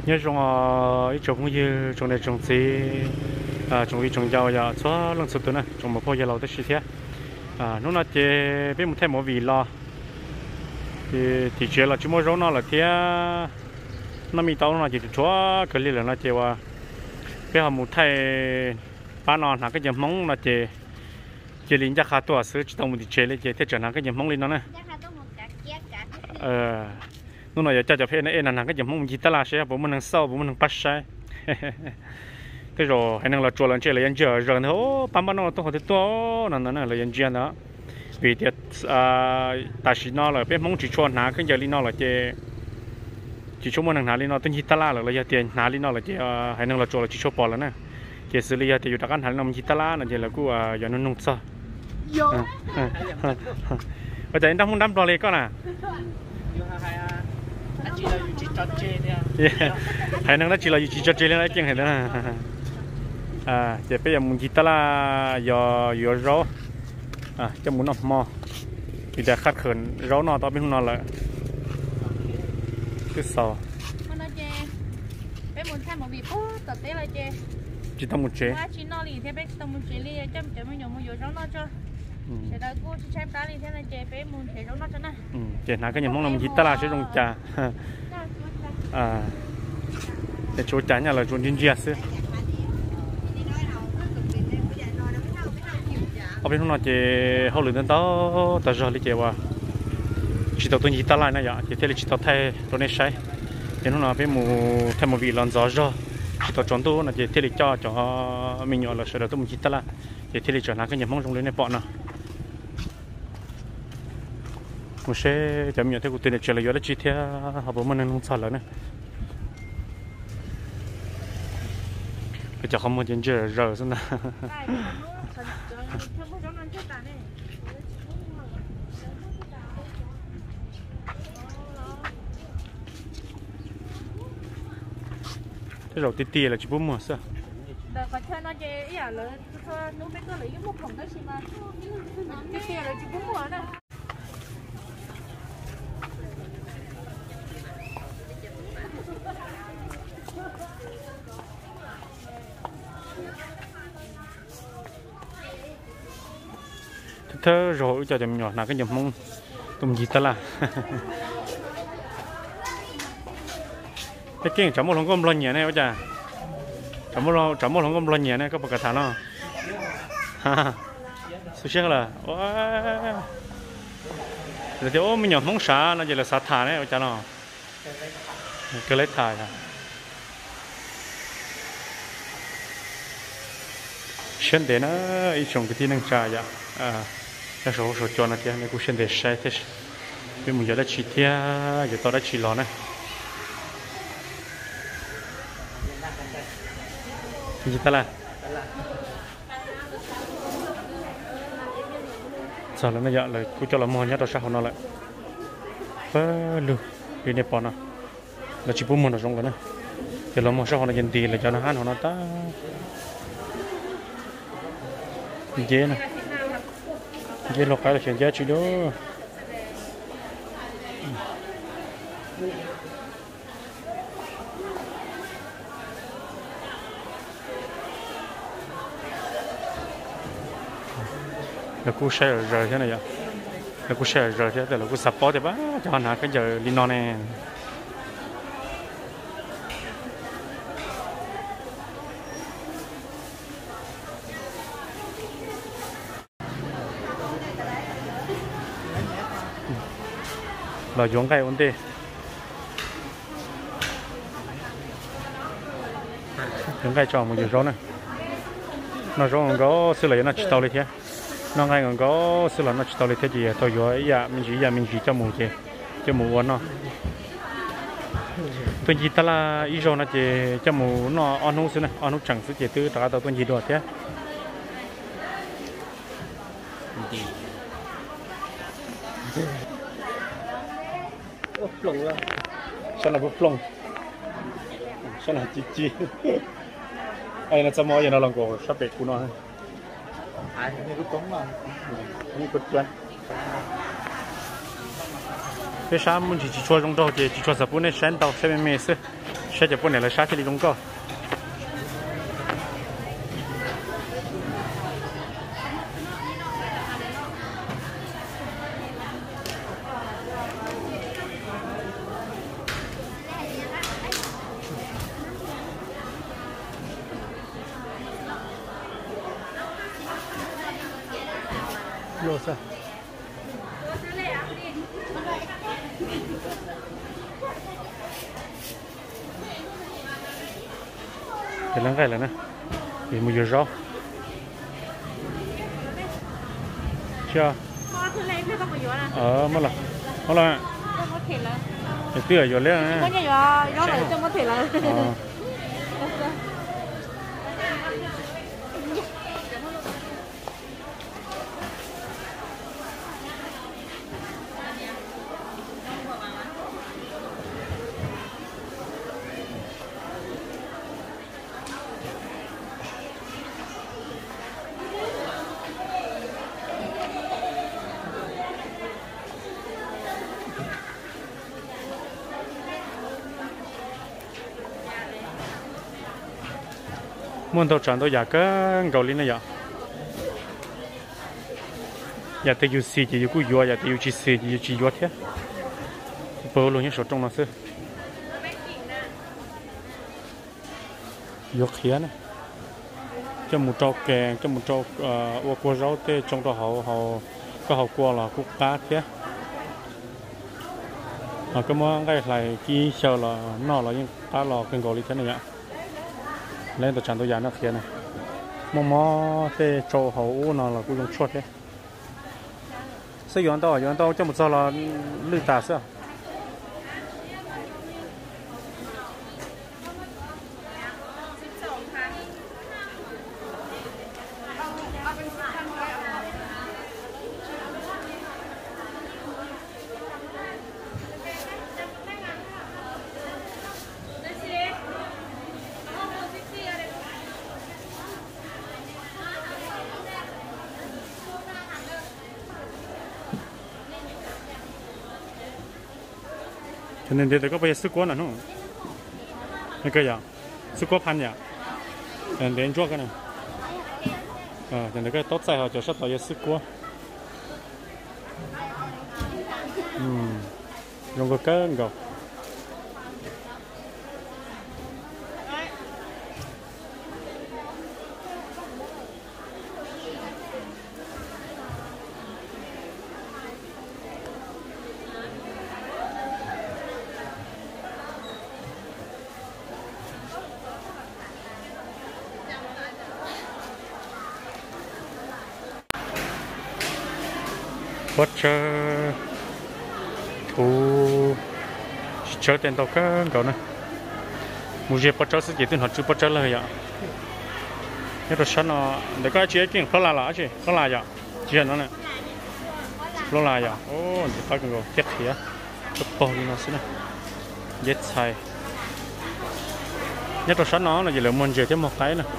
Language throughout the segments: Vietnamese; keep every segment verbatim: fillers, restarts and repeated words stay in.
nhớ trong ít trồng cũng như trồng này trồng gì à trồng gì trồng giàu giờ xóa lần sụt tới này trồng một bao giờ lâu tới xí thế à nó là chỉ biết một thêm một vị lo thì thì chuyện là chỉ mua rau nó là thế nó mi tao nó chỉ chúa cái là nó chỉว่าbây giờ một thay ba nó là cái gì mông là chỉ chỉ lính ra kháตัวซื้อchỉ tao một chỉ chơiเลยchỉ thế trở năng cái gì mông lính nó nè ờ nó nóiจะจะเพลนั่นเองนั่นก็ยังมองจิตลาใช่ผมมันนั่งเศร้าผมมันนั่งปัสใช่ก็รอให้นั่งเราจวนเราเจอเลยยังเจอเรื่องโอ้ปั๊มบ้านเราต้องขอตัวนั่นนั่นเลยยังเจอนะวิธีอ่าตาชีนอเลยเป็นมองจิตชวนหาขึ้นจากลีนอเลยเจจิตชวนมันนั่งหาลีนอต้องจิตลาเลยเลยเตียนหาลีนอเลยเจให้นั่งเราจวนเราจิตชวนปอแล้วนะเจสิเลยเจอยู่ตะกันหาลีนอจิตลานั่นเจแล้วกูอ่าอย่างนั้นนุ่งซะว่าจะอินดัมหุ่นดัมปลอเลยก็น่ะhay năng đó chỉ là chỉ cho chơi lên đấy chẳng hay nữa à chỉ bây giờ muốn chỉ ta là giờ giờ rau à cho muốn nọc mò thì đã khát khẩn rau nọ tao biết không nọ lại cứ sò chỉ tao muốn chơi chỉ nọ thì thế bây tao muốn chơi li chăm chăm mấy nhóm mua rau nọ cho sẽ đã cô chỉ xem cá li thế này chơi bé muốn chơi rau nọ cho nè chơi nào cái nhóm mong làm chỉ ta là sẽ dùng trà à để chỗ chán nhà là chỗ chuyên gia xứ ở bên nó chỉ hậu lửa đến đó ta giờ đi chơi qua chỉ tàu tôi nhị ta lại này vậy chỉ thế là chỉ tàu thay tôi này sai thì nó là bên mù thay một vị lon gió rồi chỉ tàu chọn tôi là chỉ thế là cho cho mình nhỏ là sẽ đầu tôi một nhị ta lại chỉ thế là cho nó cái nhà mong trong lên này bọn nào một xe chấm nhỏ thế của tôi này chơi là gió là chỉ theo họ bảo mình không sao nữa này cái chỗ không muốn chơi chơi rồi xong nè cái rồi tì tì là chỉ bốn mùa sao còn chơi nó chơi ý là nó biết có lấy cái một phòng đó xí mà cái kia là chỉ bốn mùa đó thế rồi cho chậm nhỏ là cái nhầm mông tụm gì ta là cái kia chấm một lồng gom lon nhẹ này ông cha chấm một lồng chấm một lồng gom lon nhẹ này có bậc thang nó ha suy xét là rồi thì ôm mình nhỏ mông xả nó chỉ là xả thả này ông cha nó cái lấy thả à xem để nó ít trồng cái tí năng trà vậy à cái số số cho nó kia này cũng xem để sai thế vì mình giờ đã chỉ thia giờ tao đã chỉ lò này gì ta là sao là nó giờ là cứ cho là mua nhát tao sao nó lại vơ lù đi nếp bọn nó là chỉ bốn món ở trong đó này thì là mua sao nó dần tiền là cho nó ăn nó ta dễ nè dễ lọc cái là chuyện giá trị đó là cú xe rời thế này vậy là cú xe rời thế là cú sập bó thì bá cho anh hả cái giờ đi non nè là giống cái vấn đề giống cái tròn một giờ rau này nó rau còn có xử lý nó chỉ tao lấy thế nó ngay còn có xử lý nó chỉ tao lấy thế gì tôi nói dạ mình chỉ dạ mình chỉ cho mù chứ cho mù uốn nó tôi chỉ ta là ý rau nó chỉ cho mù nó ăn hút xí này ăn hút chẳng xí chỉ từ trả tao tôi chỉ đồ thế plong lah, sana plong, sana cici. Ai nak semua yang orang kau, siapa kuno? Ai ni tu tong lah, ni tu tuan. Cái sáng mình chỉ cho trong đó thì chỉ cho sập bún này sáng tàu sẽ mấy mấy sẽ chụp con này là sát thì đi đúng không lô sao cái lăng cái là nè thì mua rau chưa ờ mất là mất là cái tươi rồi lên nè có nhiều rồi đó là trong có thể là muốn tàu tròn tàu giả cái gạo lên này vậy giờ tới yêu xì chỉ yêu cú yêu giờ tới yêu chỉ xì chỉ yêu chỉ yêu thế bao lâu những số trong nó xưa yêu khía này cho một trâu kèn cho một trâu ô qua rau tê trong đó họ họ có họ qua là cúc cá thế à cái món cái này kia sau là nó là những cá lò cái gạo lên thế này ạ lên tàu tròn tàu giả nó khía này mò mò tê trâu hậu nó là cũng dùng chốt thế sử dụng tàu dùng tàu cho một số là lưỡi tà sao cho nên để có bây giờ sức quá nữa nó cái gì sức quá pan nhỉ đến chỗ cái này à cho nên cái tốt sai họ cho sắp tới sức quá ừm dùng cái cơn gạo bắt chơi thu chơi tiền tàu cá cậu này mua gì bắt chơi sẽ chỉ tiền họ chưa bắt chơi là vậy cái đồ sắn nó để có chơi chuyện khó là là chứ khó là vậy chơi nó này khó là vậy ô thì phải cần có thiết khí á cái bò gì nó xí này dễ xài nhất đồ sắn nó là gì là muốn chơi thêm một cái này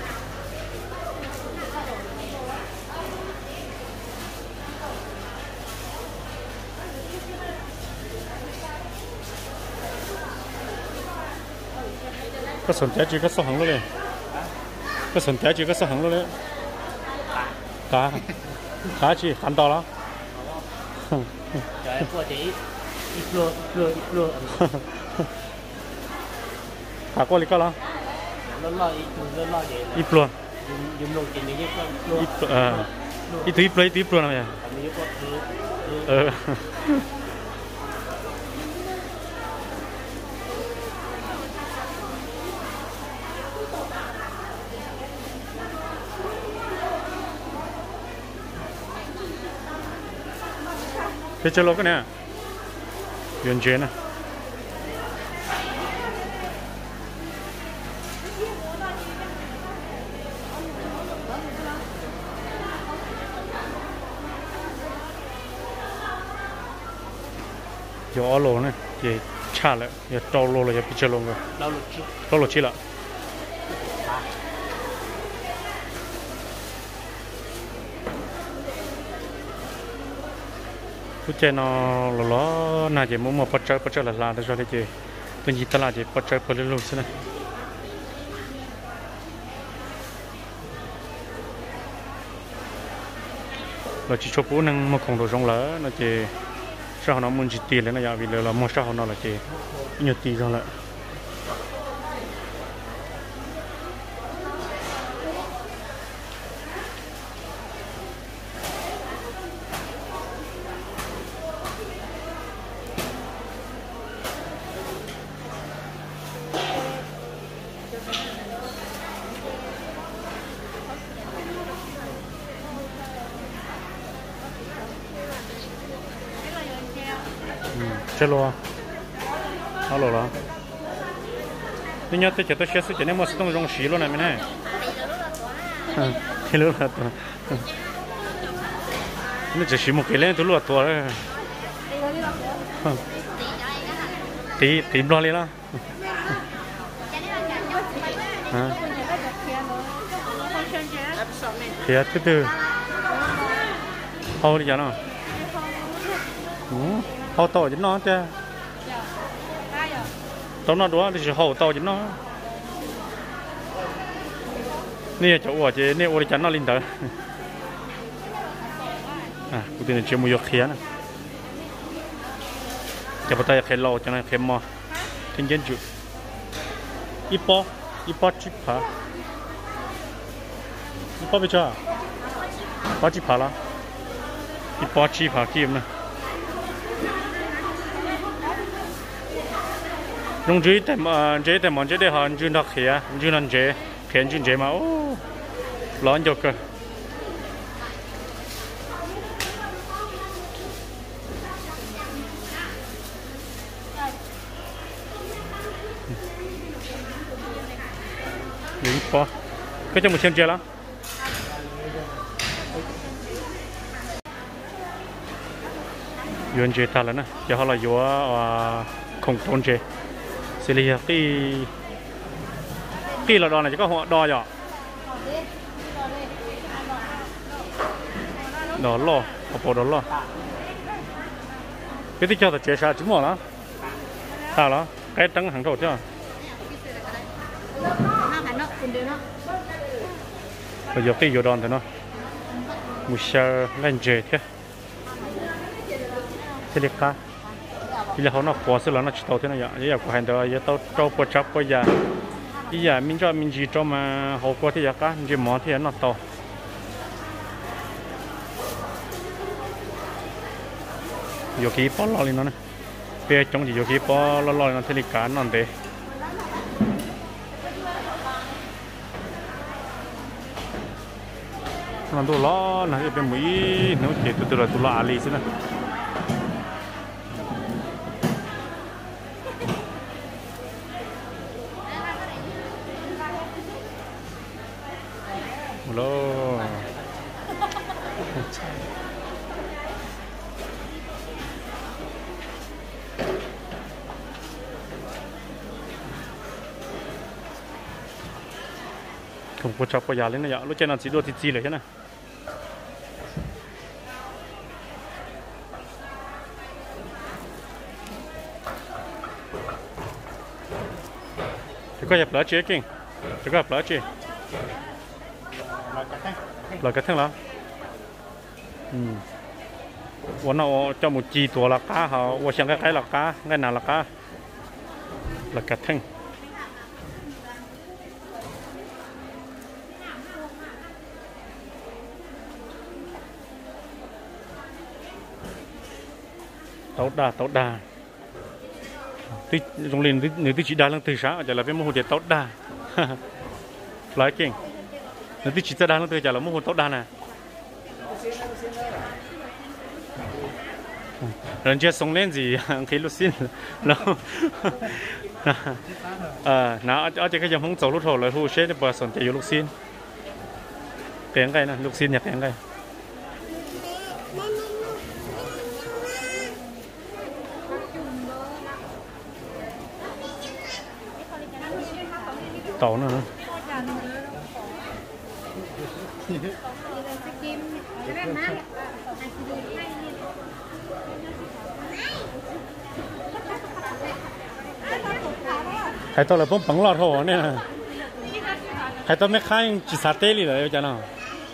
cái sườn té chỉ cái số hàng luôn đấy, cái sườn té chỉ cái số hàng luôn đấy, cá, cá chỉ ăn to lắm. Trời ơi, chị ít luôn, ít luôn, ít luôn. Cá qua đi cá lắm. Nó lo ít, nó lo vậy. Ít luôn. Dùng luôn chị này ít ít, à, ít thứ ít luôn, ít luôn này. Ờ. cái chơi lô cái này原chế này gió lô này thì cha lại thì trâu lô là bị chơi lô rồi trâu lô chi là cái chơi nó là nó nãy giờ muốn một bắt chơi bắt chơi là là để cho cái chơi เป็นยีตลาดจะปัจจัยผลิตลูกใช่ไหมเราจะชอบพูดนั่งมาของตัวจงแล้วเราจะชอบน้ำมันจิตตีเลยนะอย่าวิเลยเราไม่ชอบน้ำเราจะหยุดตีจงแล้วเชลล์ฮัลโหลล่ะนี่เนี่ยแต่จะต้องเชื่อสิจะเนี่ยมันต้องร้องสีแล้วนะไม่แน่เฮลล์ละตัวนี่จะสีมุกเล่นตัวละตัวเลยตีตีบล้อเลยล่ะฮะเฮียตื้อตื้อเอาดิจ้ะเนาะhậu tàu cho nó chứ tao nó đó thì hậu tàu cho nó nè chỗ ở chứ nè ở đây nó linh tới àกูตื่นเช้ามาหยอกเขียนจะไปตายเขียนเราจะนั่งเขียนมาทิ้งเย็นจุอีปออีปอจิผาอีปอไปจ้าปอจิผาละอีปอจิผาเกี่ยมนะ用这代嘛，这代嘛，这代好，你就那黑啊，你就那这，偏就这嘛，哦，乱叫个。有一包，这就没钱接了。原接他了呢，然后了有啊，空空接。xử lý cái cái là đò này chỉ có họ đò rồi đò lo họ bỏ đò lo cái tí cho là chế sao chúng mỏ đó sao đó cái trắng hàng đầu chưa bây giờ cái vô đòn thì nó một giờ lên chế thế thế được cả bây giờ họ nó quá sức là nó chỉ tàu thế này vậy, giờ của hành đó giờ tàu tàu bớt chấp bây giờ, bây giờ mình cho mình chỉ cho mà họ qua thì giờ cả, chỉ mỏ thì nó tàu, giờ cái bao lo lên nó này, bây giờ trong thì giờ cái bao lo lo nó thế này cả nó để, nó đồ lo, nó cái bên mũi nó chỉ từ từ là từ lo ali xí này. Hello. Không có chọc vào nhà lên này ạ, lúc trên là chỉ đua thịt gìเลยใช่ไหมจะก็หยับล้อเจ๊กิ่งจะก็หยับล้อเจ๊là cái thằng đó,วันnào cho một chiตัวlà cá họ,วันsáng cái cái là cá, cái nào là cá, là cái thằng, tàu đà tàu đà, tí trong liền nếu tí chỉ đà lần từ sáng, giờ là cái mô hình tàu đà, lái kinh. Nó chỉ ra đàn nó từ giờ là mua hồn tốt đàn à, rồi chưa sống lên gì cái lúc xin nó, à nó ở trên cái dòng không走lúc thôi là thu xếp để bờ sườn chạy vô lúc xin, tiếng cái này lúc xin nhặt tiếng cái, tàu nữa. hay tao là bông bắn lọt hồ nè hay tao mấy khai chỉ sát tê đi rồi cho nào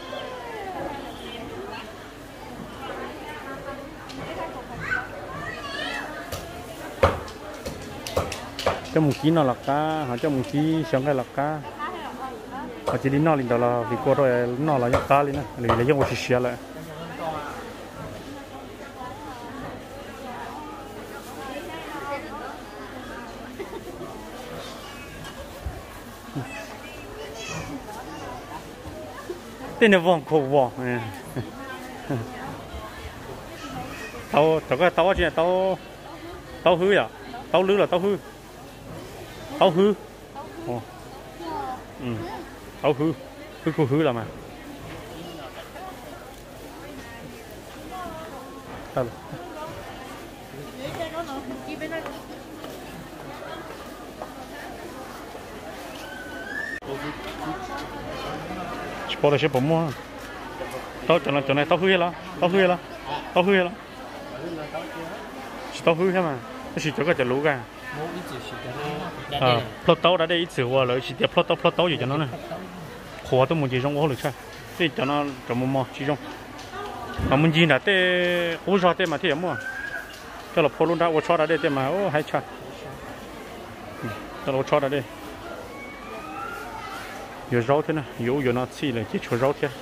cho một ký nó lọc cá họ cho một ký xong cái lọc cá họ chỉ đi nó lên đó là vì qua rồi nó là nhóc cá lên nè vì lấy giống một chiếc xe lại tên là vòng cổ vòng tao tao cái tao chuyện tao tao hư à tao lư là tao hư tao hư ồ ừ tao hư hư cô hư là mà tao bỏ được sẽ bỏ mua tao cho nó cho này tao hư là tao hư là tao hư là tao hư mà nó chỉ cho cái chả lú cả à plot tao đã đây ít sửa rồi chỉ để plot tao plot tao gì cho nó này khóa tôi muốn chỉ trong ô được sao thì cho nó cho mua mò chỉ trong mà muốn gì là thế ô sao thế mà thế mua cho là phô luôn đã ô cho đã đây thế mà ô hay chặt cho là ô cho đã đây有肉的呢，有有那吃了，就吃肉的。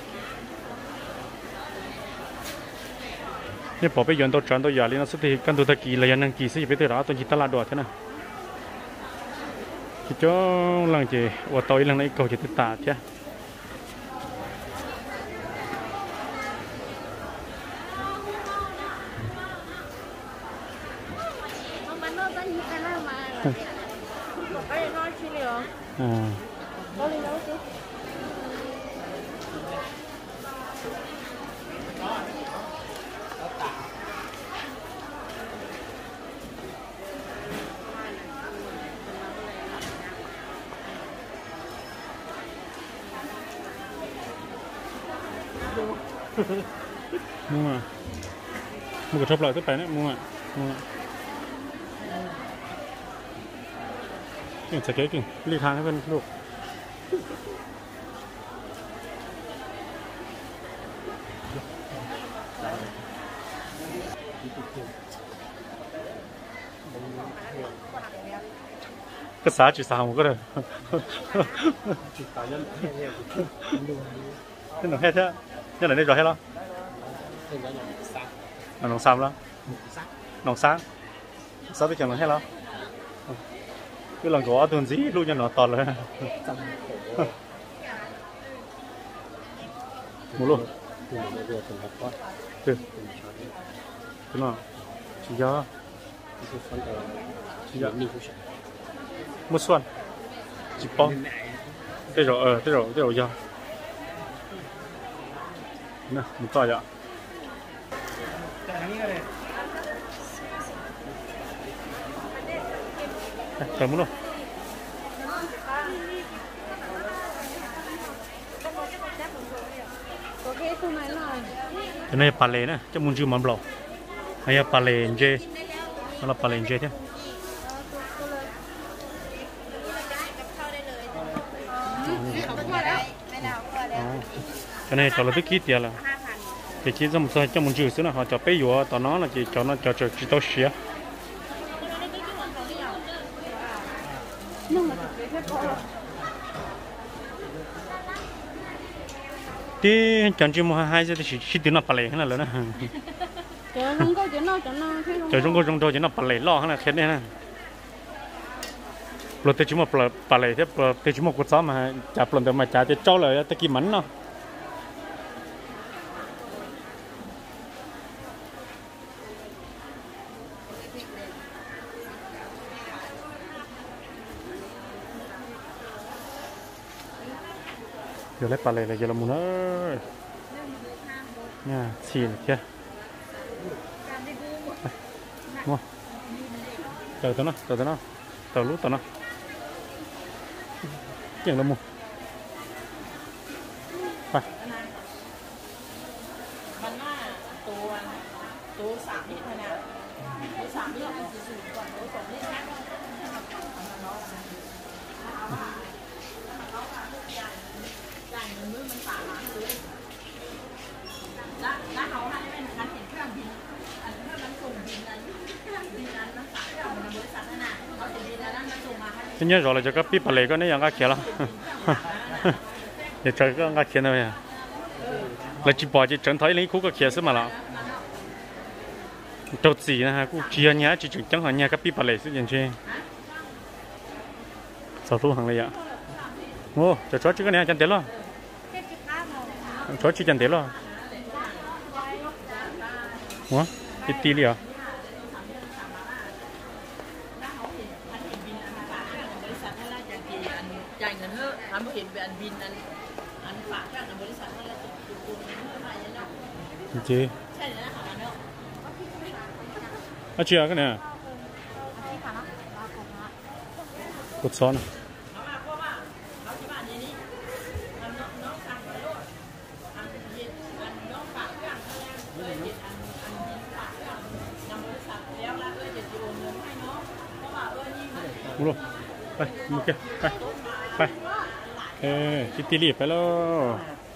你宝贝人都赚到压力，那是得跟到他几了，人能几十一百多啦，都几多啦多的呢。就叫人家我到一人那一口就得打的。嗯。mua à mua cái thớp lại thớp phải đấy mua à mua cái cái cái ly thangให้เป็นลูกก็สาจุดสามก็เลยนี่หนูแค่เท่านี่หนูได้รอให้แล้วหนูสามแล้วหนูสามสามไปจังหนูให้แล้วcứ lần có tuần gì luôn cho nó toเลยmột luôn từ thế nào chỉ cho chỉ cho một xuân chỉ bao cái rồi ờ cái rồi cái rồi giờ nè một to vậy Cảm ơn. Cái này là lê nè, chứ muốn chịu mắm lẩu. Hay là lê dê, nó là lê dê thế. Cái này cho là tức kít tiền là. Cái chỉ trong sao cho muốn chịu xíu là họ cho bé dùa, tao nó là chỉ cho nó cho cho chỉ tao xía. Thì chẳng chỉ một hai giờ thì chỉ tiếng nó bật lên là lớn nè. Trời không có chuyện nào chẳng nào. Trời không có trong đó chuyện nào bật lên lo là thế này nè. Rồi tôi chỉ một bật lên thế, tôi chỉ một cột gió mà chả lần đầu mà chả thì cho lời tôi kìm mắn nó. giờ lấy pallet là giờ là muốn ơi nha xì này kia mua chờ tao nó chờ tao nó tao lút tao nó chuyện là muaไปมันน่าตัวตัวสามนิดนะตัวสามนิดมันจะสูงกว่าตัวสองนิดนะ cái nhớ rồi là cho cái pi bà lệ có nấy yang cái kia lo để cho cái cái kia này là chỉ bỏ chỉ trấn thấy lấy khu cái kia xí mà lo đầu gì nè cũng chia nhá chỉ chẳng hạn nhà cái pi bà lệ xí gì chứ sao thu hàng này ạ ô cho chó chứ cái này chân tiền lo chó chỉ chân tiền lo ủa cái tí đi à จ่ายเงินเถอะทำเห็นเป็นอันบินอันอันฝากจากบริษัทนั่นแหละจุดจุดเงินมาเนาะจีใช่เลยนะคะเนาะ à chị à cái này cột son mua luônไปmua kiaไปไปเออคิดตีรีบไปแล้ว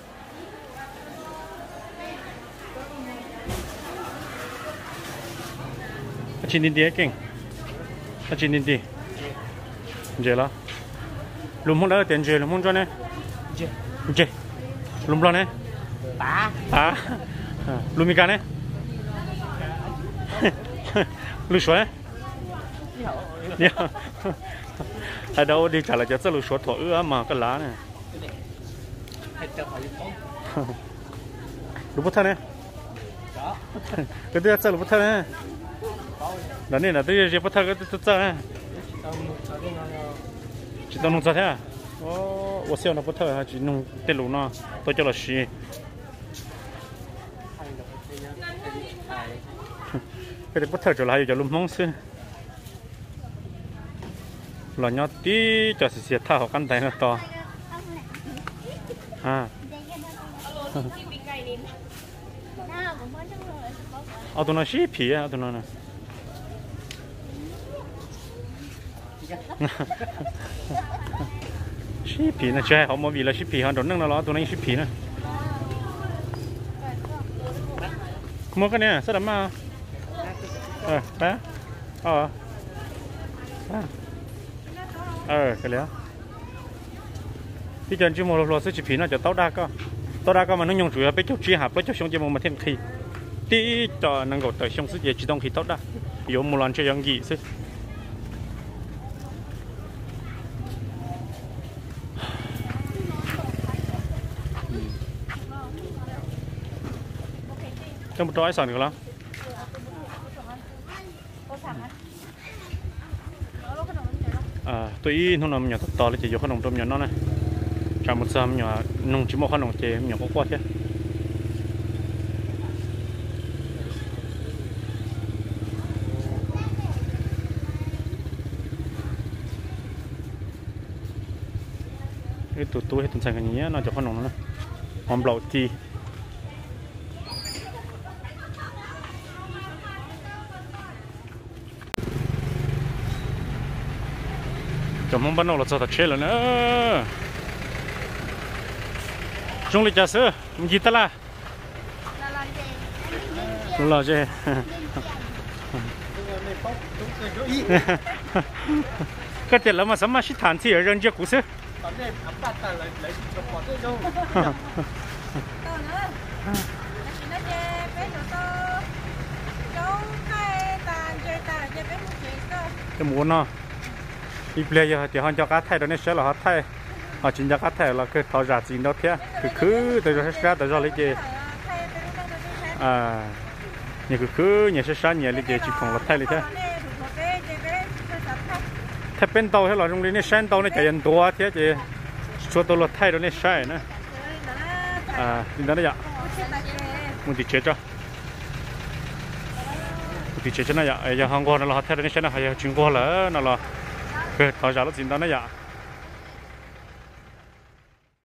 ชิ้นดินดีเก่งชิ้นดินดีเจ๋อแล้วลุงมงได้เตียนเจ๋อลุงมงจ้าเนี่ยเจ๋อเจ๋อลุงบล้อเนี่ยตาตาลุงมีกันเนี่ยลุงสวยเนี่ยไอ้เดาดีจังเลยจะจะลุงสวยถั่วเอื้อมาก็ล้าเนี่ยลุงพุทธเนี่ยก็เดี๋ยวจะลุงพุทธเนี่ยนั่นนี่นะตัวเจ้าพุทธก็ตัวจ้าจีตองนุ่งจ้าแท้โอ้我晓得พุทธฮะจีนุ่งเตลุเนาะตัวเจ้าละชีก็เดี๋ยวพุทธจะลายอยู่จะลุ่มห้องซื้อหล่อนยอดที่จะเสียท่าของกันแต่ละต่ออ่าเอาตัวนั้นชี้ผีอ่ะตัวนั้นชี้ผีนะใช่เขามาวีแล้วชี้ผีเขาโดนนั่งแล้วตัวนั้นชี้ผีนะมัวกันเนี่ยสะดมาเออไปอ๋อเออกันแล้วที่จันจิโมโลซื้อชี้ผีน่าจะเต้าได้ก็เต้าได้ก็มันนั่งยงจุ๋ยไปจุดชี้หาไปจุดชงจิโมมาเที่ยงคืนที่จะนั่งกดแต่ชงซื้อเยจีต้องขีดเต้าได้โยมมูลันเชียงกี่ซื้อจะมาตัวไอ้สอนกันแล้วอ่าตัวอีนุ่งน้ำหยาดต่อเลยจะยกขนมต้มหยาดนั่นนะจามุสามหยาดนุ่งชิมขนมเจหยาดก็กวาดแค่ไอ้ตัวตัวให้ตุ้งใส่กันอย่างเงี้ยน่าจะขนมนะหอมเบาจีจะมองบ้านเราจะตัดเชือกแล้วนะจงเลยจ้าเสือมึงกินตะละลาเจก็เจ็ดแล้วมาสมัครชิฐานที่เรื่องเจ้ากุศลตอนนี้อับปัตตาเลยเลยจะปลดได้จ้าจะหมุนเนาะอีเปลี่ยนเดี๋ยวเขาจะกัดไทยตอนนี้เชื่อหรอเขาไทยเขาจินจะกัดไทยเราคือเขาจะจินเราเท่คือคือแต่เราเชื่อแต่เราเลยเจอ่าเนี่ยคือคือเนี่ยเชื่อเนี่ยเลยเจจีของเราไทยเลยเท่ถ้าเป็นเตาให้เราตรงนี้เนี่ยเส้นเตาเนี่ยจะยันตัวเท่เจชัวตัวเราไทยตอนนี้ใช่นะอ่าดินนั่นเนี่ยมุติเชื่อจ้ะมุติเชื่อจ้ะเนี่ยอย่างฮังกอร์นั่นเราไทยตอนนี้ใช่นะให้จิงกัวเลยนั่นเราคือเขาจะรับสินตอนนี้